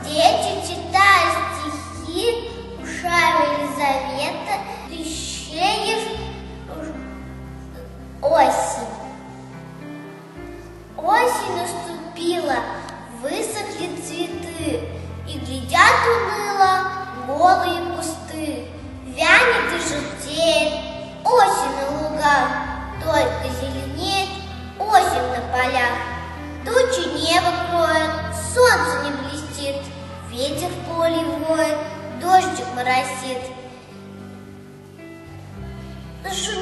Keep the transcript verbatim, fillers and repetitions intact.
дети читают стихи Ушаева Елизавета, Плещеев, осень. Осень наступила, высохли цветы, и глядят уныло голые кусты. Вянет и желтеет осень на лугах, только зеленеет осень на полях. Тучи небо кроет, солнце не блестит, ветер в поле воет, дождик моросит. Шумит